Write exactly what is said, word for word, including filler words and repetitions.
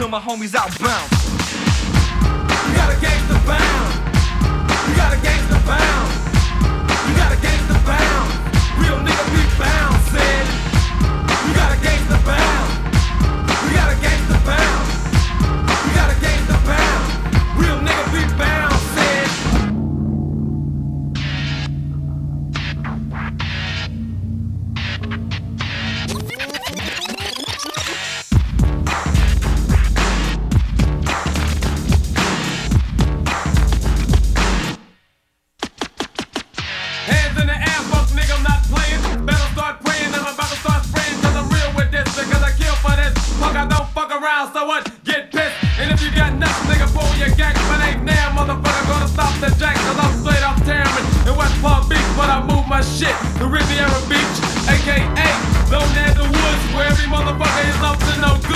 know my homies outbound. You got a gangster bound. You got a gangster bound. You got a gangster bound. Real nigga be bouncing. You got a gangster bound. You got a gangster bound. You got a gangster bound. Real nigga be bouncing. Hands in the air, fuck nigga, I'm not playing. Better start praying, I'm about to start spraying. Cause I'm real with this, because I kill for this. Fuck, I don't fuck around, so what? Get pissed. And if you got nuts, nigga, pull your gang. But ain't now, motherfucker, gonna stop the jack. Cause I'm straight off Terramin in West Palm Beach. But I move my shit to Riviera Beach, A K A known as the woods, where every motherfucker is up to no good.